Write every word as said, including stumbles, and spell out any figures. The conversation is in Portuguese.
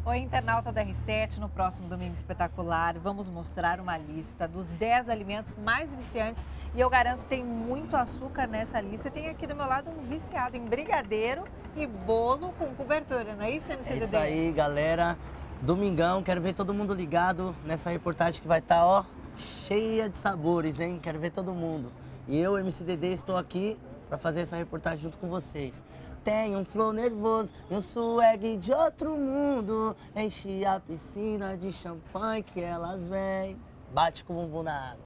Oi, internauta da R sete, no próximo Domingo Espetacular, vamos mostrar uma lista dos dez alimentos mais viciantes e eu garanto que tem muito açúcar nessa lista. Tem aqui do meu lado um viciado em brigadeiro e bolo com cobertura, não é isso, M C É D D? isso aí, galera. Domingão, quero ver todo mundo ligado nessa reportagem que vai estar, ó, cheia de sabores, hein? Quero ver todo mundo. E eu, M C D D, estou aqui para fazer essa reportagem junto com vocês. Tem um flow nervoso e um swag de outro mundo. Enche a piscina de champanhe que elas vêm. Bate com o bumbum na água.